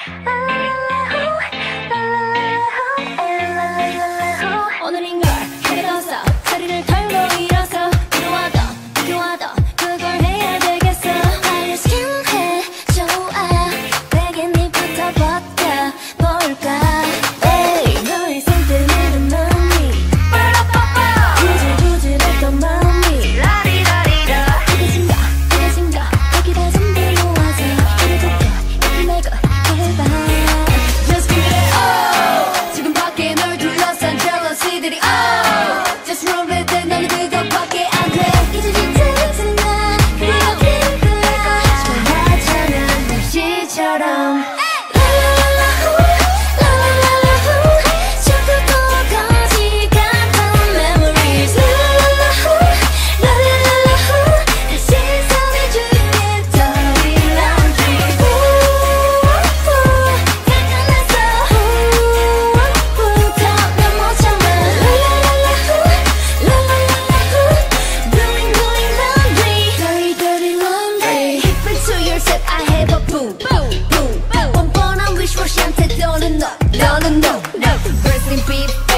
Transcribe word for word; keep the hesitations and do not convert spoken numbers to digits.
오늘인걸 하게 떴어 자리를 털고 일어서 필요하다 필요하다 그걸 해야 되겠어 나의 스킨해 좋아 내게 니부터 버텨볼까 에이 너의 손등에는 맘이 부질부질했던 맘이 라리라리라 그게진가 그게진가 거기다 손들고 와서 이래볼까 이렇게 내고 해봐 Just give it all 지금 밖에 널 둘러싼 jealousy들이 oh Just roll with it 너는 그것밖에 안돼 이제 뒤틀리는 나 그렇게 거야 좋아하잖아 날씨처럼 너는 no, 너는 no, no. Bursting beat.